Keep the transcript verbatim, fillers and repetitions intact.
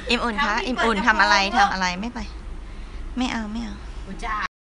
อิ่มอุ่นคะอิ่มอุ่นทำอะไรทำอะไรไม่ไป ไม่เอาไม่เอา